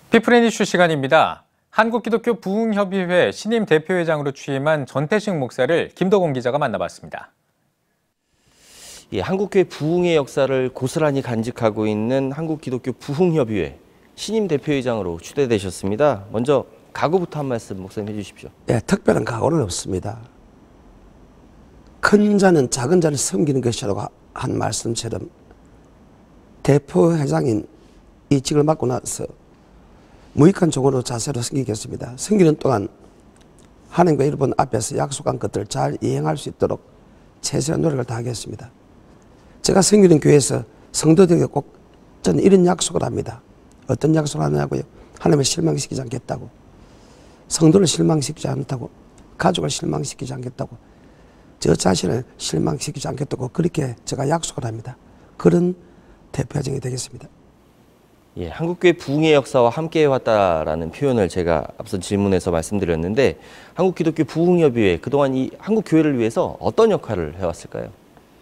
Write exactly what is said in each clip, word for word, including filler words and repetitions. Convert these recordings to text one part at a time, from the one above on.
피플앤 이슈 시간입니다. 한국기독교 부흥협의회 신임 대표회장으로 취임한 전태식 목사를 김덕원 기자가 만나봤습니다. 예, 한국교회 부흥의 역사를 고스란히 간직하고 있는 한국기독교 부흥협의회 신임 대표회장으로 추대되셨습니다. 먼저 각오부터 한 말씀 목사님 해주십시오. 예, 특별한 각오는 없습니다. 큰 자는 작은 자를 섬기는 것이라고 한 말씀처럼 대표회장인 이 직을 맡고 나서 무익한 종으로 자세로 섬기겠습니다. 섬기는 동안 하나님과 여러분 앞에서 약속한 것들을 잘 이행할 수 있도록 최선의 노력을 다하겠습니다. 제가 섬기는 교회에서 성도들에게 꼭 저는 이런 약속을 합니다. 어떤 약속을 하냐고요? 하나님을 실망시키지 않겠다고, 성도를 실망시키지 않다고, 가족을 실망시키지 않겠다고, 저 자신을 실망시키지 않겠다고 그렇게 제가 약속을 합니다. 그런 대표회장이 되겠습니다. 예, 한국교회 부흥의 역사와 함께해왔다라는 표현을 제가 앞선 질문에서 말씀드렸는데 한국기독교 부흥협의회 그동안 이 한국교회를 위해서 어떤 역할을 해왔을까요?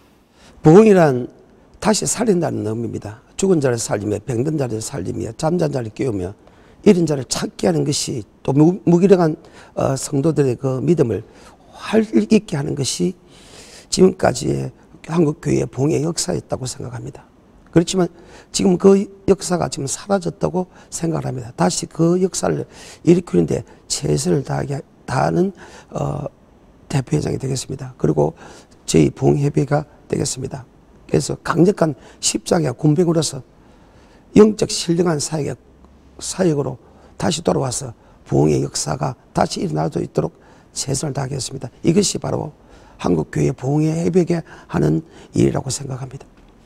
부흥이란 다시 살린다는 의미입니다. 죽은 자를 살리며 병든 자를 살리며 잠잔 자를 깨우며 이런 자를 찾게 하는 것이 또 무기력한 성도들의 그 믿음을 활기있게 하는 것이 지금까지의 한국교회의 부흥의 역사였다고 생각합니다. 그렇지만 지금 그 역사가 지금 사라졌다고 생각을 합니다. 다시 그 역사를 일으키는데 최선을 다하게, 다하는 어, 대표회장이 되겠습니다. 그리고 저희 부흥협의회가 되겠습니다. 그래서 강력한 십자가 군병으로서 영적 신령한 사역, 사역으로 다시 돌아와서 부흥의 역사가 다시 일어날 수 있도록 최선을 다하겠습니다. 이것이 바로 한국교회 부흥의 협의회가 하는 일이라고 생각합니다.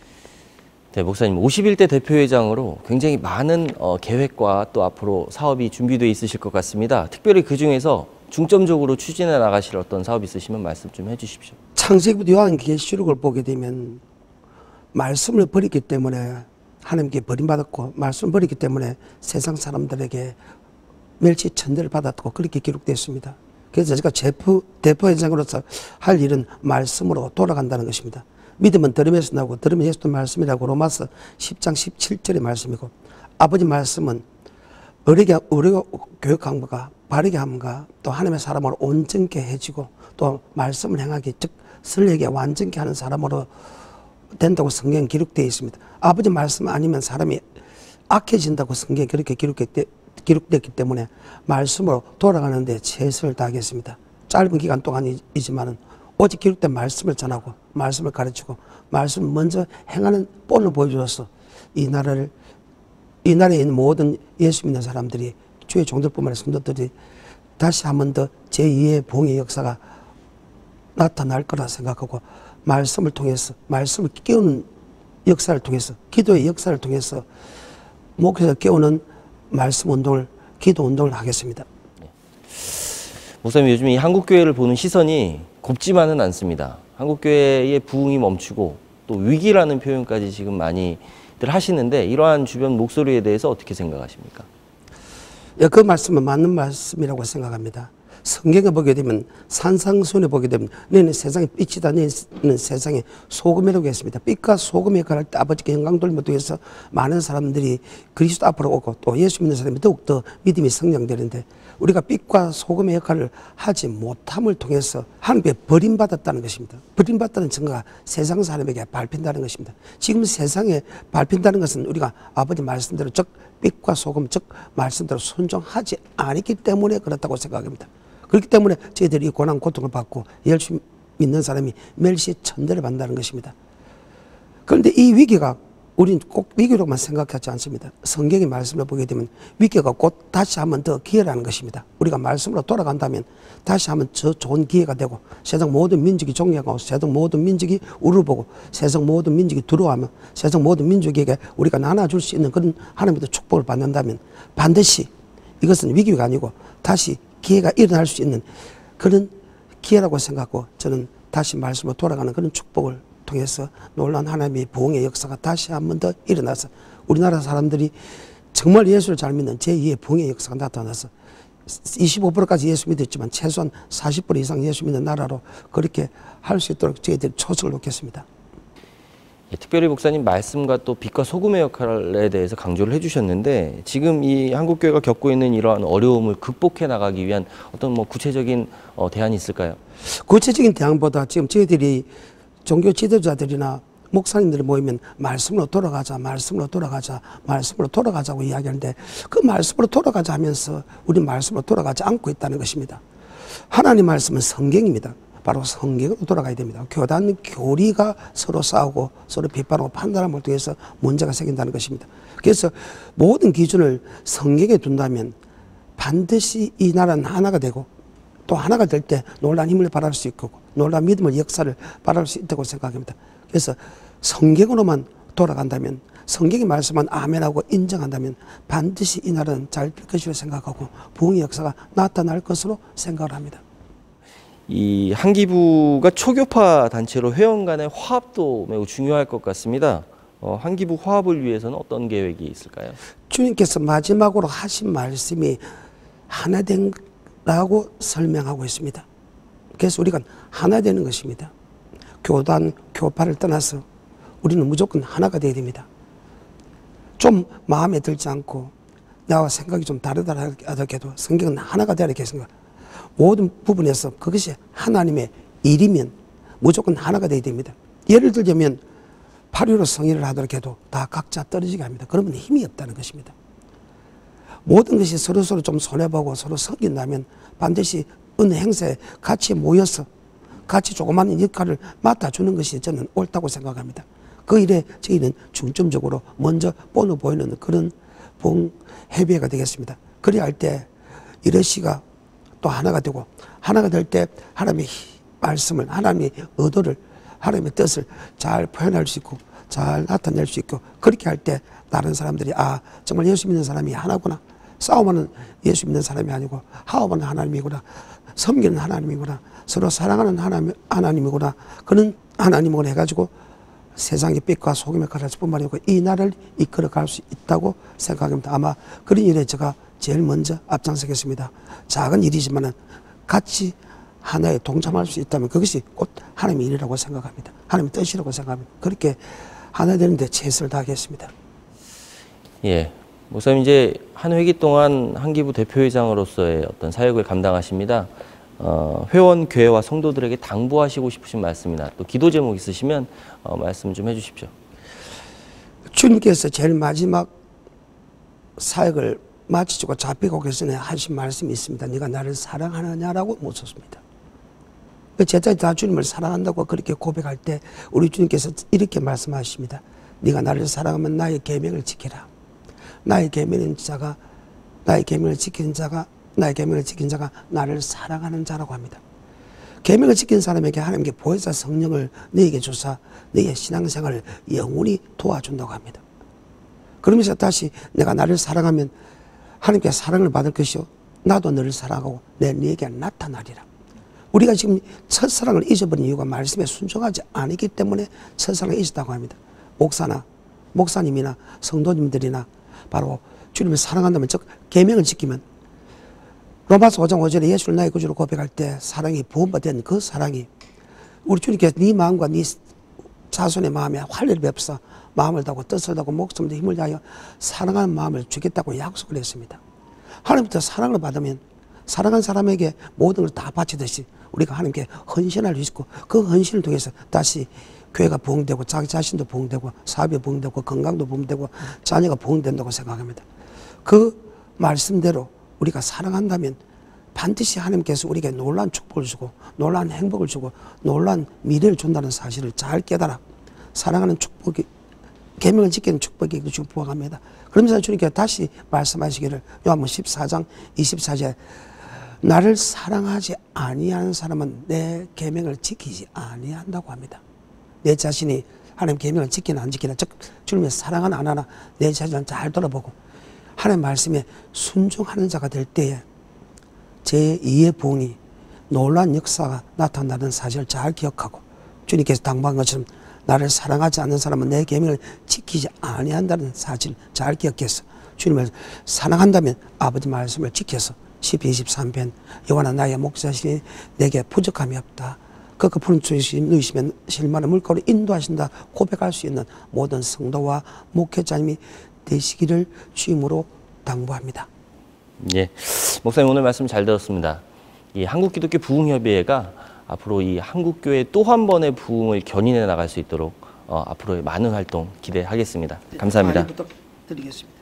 네, 목사님 오십일 대 대표회장으로 굉장히 많은 어, 계획과 또 앞으로 사업이 준비되어 있으실 것 같습니다. 특별히 그중에서 중점적으로 추진해 나가실 어떤 사업이 있으시면 말씀 좀 해주십시오. 창세기부터 요한계시록을 보게 되면 말씀을 버렸기 때문에 하나님께 버림받았고 말씀을 버렸기 때문에 세상 사람들에게 멸치 천대를 받았고 그렇게 기록되어 있습니다. 그래서 제가 대표, 대표회장으로서 할 일은 말씀으로 돌아간다는 것입니다. 믿음은 들음에서 나오고 들음은 예수도 말씀이라고 로마서 십 장 십칠 절의 말씀이고 아버지 말씀은 어리게 우리가 교육 강부가 바르게 함과 또 하나님의 사람으로 온전케 해지고 또 말씀을 행하기 즉 설레게 완전케 하는 사람으로 된다고 성경에 기록되어 있습니다. 아버지 말씀 아니면 사람이 악해진다고 성경에 그렇게 기록했, 기록됐기 때문에 말씀으로 돌아가는데 최선을 다하겠습니다. 짧은 기간 동안이지만은 오직 기록된 말씀을 전하고 말씀을 가르치고 말씀을 먼저 행하는 본을 보여주어서 이 나라를 이 나라에 있는 모든 예수 믿는 사람들이 주의 종들뿐만 아니라 성도들이 다시 한 번 더 제이의 부흥의 역사가 나타날 거라 생각하고 말씀을 통해서 말씀을 깨우는 역사를 통해서 기도의 역사를 통해서 목회에서 깨우는 말씀 운동을 기도 운동을 하겠습니다. 목사님 요즘 이 한국교회를 보는 시선이 곱지만은 않습니다. 한국교회의 부흥이 멈추고 또 위기라는 표현까지 지금 많이들 하시는데 이러한 주변 목소리에 대해서 어떻게 생각하십니까? 예, 그 말씀은 맞는 말씀이라고 생각합니다. 성경에 보게 되면 산상수훈에 보게 되면 너희는 세상에 빛이다 너희는 세상에 소금이라고 했습니다. 빛과 소금의 역할을 할 때 아버지께 영광 돌림을 통해서 많은 사람들이 그리스도 앞으로 오고 또 예수 믿는 사람이 더욱더 믿음이 성장되는데 우리가 빛과 소금의 역할을 하지 못함을 통해서 하나님께 버림받았다는 것입니다. 버림받다는 증거가 세상 사람에게 밟힌다는 것입니다. 지금 세상에 밟힌다는 것은 우리가 아버지 말씀대로 즉 빛과 소금 즉 말씀대로 순종하지 않았기 때문에 그렇다고 생각합니다. 그렇기 때문에 저희들이 고난 고통을 받고 열심히 믿는 사람이 멸시 천대를 받는다는 것입니다. 그런데 이 위기가 우리는 꼭 위기로만 생각하지 않습니다. 성경의 말씀을 보게 되면 위기가 곧 다시 한번 더 기회라는 것입니다. 우리가 말씀으로 돌아간다면 다시 한번 저 좋은 기회가 되고 세상 모든 민족이 존경하고 세상 모든 민족이 우러보고 세상 모든 민족이 두려워하며 세상 모든 민족에게 우리가 나눠줄 수 있는 그런 하나님의 축복을 받는다면 반드시 이것은 위기가 아니고 다시 기회가 일어날 수 있는 그런 기회라고 생각하고 저는 다시 말씀으로 돌아가는 그런 축복을 통해서 놀라운 하나님의 부흥의 역사가 다시 한 번 더 일어나서 우리나라 사람들이 정말 예수를 잘 믿는 제이의 부흥의 역사가 나타나서 이십오 퍼센트까지 예수 믿었지만 최소한 사십 퍼센트 이상 예수 믿는 나라로 그렇게 할 수 있도록 저희들이 초석을 놓겠습니다. 예, 특별히 목사님 말씀과 또 빛과 소금의 역할에 대해서 강조를 해주셨는데 지금 이 한국교회가 겪고 있는 이러한 어려움을 극복해 나가기 위한 어떤 뭐 구체적인 어, 대안이 있을까요? 구체적인 대안보다 지금 저희들이 종교 지도자들이나 목사님들이 모이면 말씀으로 돌아가자, 말씀으로 돌아가자, 말씀으로 돌아가자고 이야기하는데 그 말씀으로 돌아가자 하면서 우리 말씀으로 돌아가지 않고 있다는 것입니다. 하나님 말씀은 성경입니다. 바로 성경으로 돌아가야 됩니다. 교단, 교리가 서로 싸우고 서로 비판하고 판단함을 통해서 문제가 생긴다는 것입니다. 그래서 모든 기준을 성경에 둔다면 반드시 이 나라는 하나가 되고 또 하나가 될 때 놀라운 힘을 발할 수 있고 놀라운 믿음의 역사를 발할 수 있다고 생각합니다. 그래서 성경으로만 돌아간다면 성경의 말씀만 아멘하고 인정한다면 반드시 이 나라는 잘 될 것이라고 생각하고 부흥의 역사가 나타날 것으로 생각을 합니다. 이 한기부가 초교파 단체로 회원 간의 화합도 매우 중요할 것 같습니다. 어, 한기부 화합을 위해서는 어떤 계획이 있을까요? 주님께서 마지막으로 하신 말씀이 하나 된다고 설명하고 있습니다. 그래서 우리가 하나 되는 것입니다. 교단, 교파를 떠나서 우리는 무조건 하나가 되어야 됩니다. 좀 마음에 들지 않고 나와 생각이 좀 다르다 하더라도 성경은 하나가 되어야 겠습니다. 모든 부분에서 그것이 하나님의 일이면 무조건 하나가 되어야 됩니다. 예를 들자면 팔일오 성의를 하더라도 다 각자 떨어지게 합니다. 그러면 힘이 없다는 것입니다. 모든 것이 서로서로 좀 손해보고 서로 섬긴다면 반드시 어느 행사에 같이 모여서 같이 조그마한 역할을 맡아주는 것이 저는 옳다고 생각합니다. 그 일에 저희는 중점적으로 먼저 본을 보이는 그런 봉회비회가 되겠습니다. 그래야 할 때 이러시가 또 하나가 되고 하나가 될 때 하나님의 말씀을 하나님의 의도를 하나님의 뜻을 잘 표현할 수 있고 잘 나타낼 수 있고 그렇게 할 때 다른 사람들이 아 정말 예수 믿는 사람이 하나구나 싸움하는 예수 믿는 사람이 아니고 화합하는 하나님이구나 섬기는 하나님이구나 서로 사랑하는 하나님, 하나님이구나 그런 하나님으로 해가지고 세상의 빛과 소금의 가라지 뿐만 아니고 이 나라를 이끌어갈 수 있다고 생각합니다. 아마 그런 일에 제가 제일 먼저 앞장서겠습니다. 작은 일이지만 같이 하나에 동참할 수 있다면 그것이 곧 하나님의 일이라고 생각합니다. 하나님의 뜻이라고 생각합니다. 그렇게 하나 되는데 최선을 다하겠습니다. 예, 목사님 이제 한 회기 동안 한기부 대표회장으로서의 어떤 사역을 감당하십니다. 어, 회원 교회와 성도들에게 당부하시고 싶으신 말씀이나 또 기도 제목 있으시면 어, 말씀 좀 해주십시오. 주님께서 제일 마지막 사역을 마치시고 잡히고 오기 전에 하신 말씀이 있습니다. 네가 나를 사랑하느냐라고 묻었습니다. 제자들이 다 주님을 사랑한다고 그렇게 고백할 때 우리 주님께서 이렇게 말씀하십니다. 네가 나를 사랑하면 나의 계명을 지키라. 나의 계명인 자가 나의 계명을 지키는 자가 나의 계명을 지킨 자가 나를 사랑하는 자라고 합니다. 계명을 지킨 사람에게 하나님께 보혜사 성령을 너에게 주사 너의 신앙생활을 영원히 도와준다고 합니다. 그러면서 다시 내가 나를 사랑하면 하나님께 사랑을 받을 것이요 나도 너를 사랑하고 내 너에게 나타나리라. 우리가 지금 첫사랑을 잊어버린 이유가 말씀에 순종하지 않기 때문에 첫사랑을 잊었다고 합니다. 목사나 목사님이나 성도님들이나 바로 주님을 사랑한다면 즉 계명을 지키면 로마서 오 장 오 절에 예수를 나의 구주로 고백할 때 사랑이 부음받은 그 사랑이 우리 주님께서 네 마음과 네 자손의 마음에 활력을 베풀사 마음을 다하고 뜻을 다하고 목숨을 다하고 힘을 다하여 사랑하는 마음을 주겠다고 약속을 했습니다. 하나님부터 사랑을 받으면 사랑한 사람에게 모든 걸 다 바치듯이 우리가 하나님께 헌신할 수 있고 그 헌신을 통해서 다시 교회가 부흥되고 자기 자신도 부흥되고 사업이 부흥되고 건강도 부흥되고 자녀가 부흥된다고 생각합니다. 그 말씀대로 우리가 사랑한다면 반드시 하나님께서 우리에게 놀라운 축복을 주고 놀라운 행복을 주고 놀라운 미래를 준다는 사실을 잘 깨달아 사랑하는 축복이 계명을 지키는 축복이 축복합니다. 그러면서 주님께서 다시 말씀하시기를 요한복음 십사 장 이십사 절에 나를 사랑하지 아니하는 사람은 내 계명을 지키지 아니한다고 합니다. 내 자신이 하나님 계명을 지키나 안 지키나 즉 주님의 사랑하나 안 하나 내 자신을 잘 돌아보고 하나님 말씀에 순종하는 자가 될 때에 제이의 부흥이 놀라운 역사가 나타나는 사실을 잘 기억하고 주님께서 당부한 것처럼 나를 사랑하지 않는 사람은 내 계명을 지키지 아니한다는 사실을 잘 기억해서 주님을 사랑한다면 아버지 말씀을 지켜서 시편 이십삼 편 여호와는 나의 목자시니 내게 부족함이 없다. 그가 푸른 주신 누이시면 실만한 물가로 인도하신다 고백할 수 있는 모든 성도와 목회자님이 되시기를 주임으로 당부합니다. 예, 목사님 오늘 말씀 잘 들었습니다. 이 한국기독교 부흥협의회가 앞으로 이 한국교회 또 한 번의 부흥을 견인해 나갈 수 있도록 어, 앞으로의 많은 활동 기대하겠습니다. 감사합니다. 많이 부탁드리겠습니다.